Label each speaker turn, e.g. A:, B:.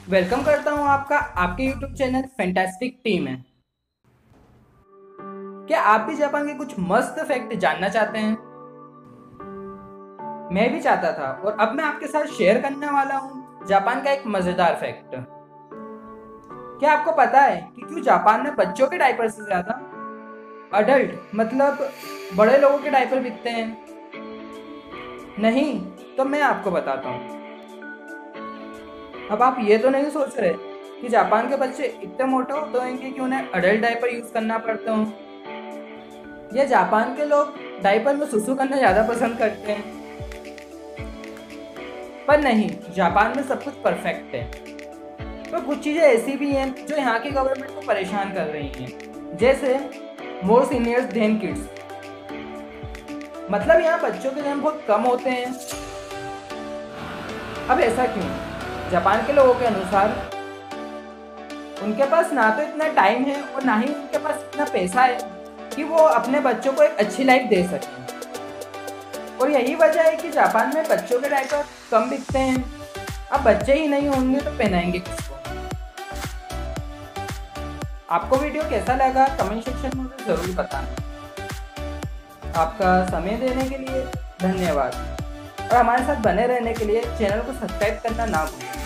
A: Welcome करता हूं आपका आपके YouTube चैनल फैंटास्टिक टीम में। क्या आप भी जापान के कुछ मस्त फैक्ट जानना चाहते हैं? मैं भी चाहता था और अब मैं आपके साथ शेयर करने वाला हूं जापान का एक मजेदार फैक्ट। क्या आपको पता है कि क्यों जापान में बच्चों के डायपर से ज्यादा अडल्ट मतलब बड़े लोगों के डायपर बिकते हैं? नहीं, तो मैं आपको बताता हूँ। अब आप ये तो नहीं सोच रहे कि जापान के बच्चे इतने मोटे होते होंगे कि उन्हें अडल्ट डायपर यूज करना पड़ता हो, या जापान के लोग डायपर में सुसु करना ज़्यादा पसंद करते हैं। पर नहीं, जापान में सब कुछ परफेक्ट है। पर कुछ चीज़ें ऐसी भी हैं जो यहाँ की गवर्नमेंट को परेशान कर रही हैं, जैसे मोर सीनियर्स देन किड्स। मतलब यहाँ बच्चों के जन्म बहुत कम होते हैं। अब ऐसा क्यों? जापान के लोगों के अनुसार उनके पास ना तो इतना टाइम है और ना ही उनके पास इतना पैसा है कि वो अपने बच्चों को एक अच्छी लाइफ दे सकें। और यही वजह है कि जापान में बच्चों के डायपर कम बिकते हैं। अब बच्चे ही नहीं होंगे तो पहनाएंगे किसको? आपको वीडियो कैसा लगा कमेंट सेक्शन में मुझे ज़रूर बताना। आपका समय देने के लिए धन्यवाद और हमारे साथ बने रहने के लिए चैनल को सब्सक्राइब करना ना भूलें।